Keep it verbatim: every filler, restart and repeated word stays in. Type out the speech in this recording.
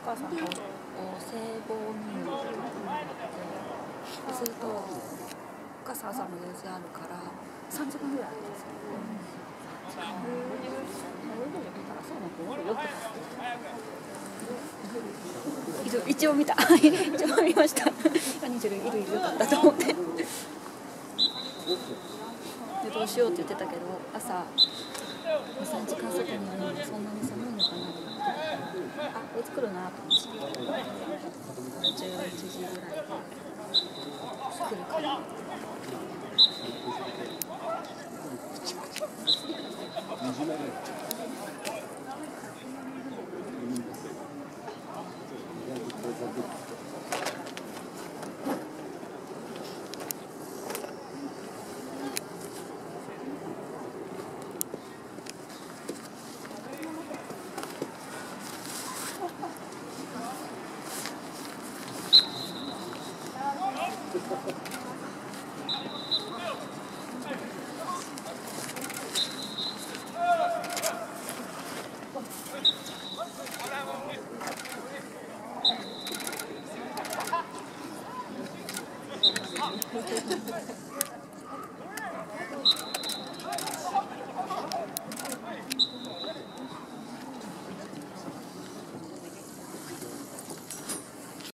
母さんがお歳暮人形をもらって、するとお母さん朝も用事あるからさんじかんぐらいあるんですよ。一応見た一応見ました。何種類いるいるよかったと思ってでどうしようって言ってたけど、朝にさんじかん外にいるのでそんなに寒いのかなと思って、あ、こいつ来るなと思ってじゅういちじぐらいで来るから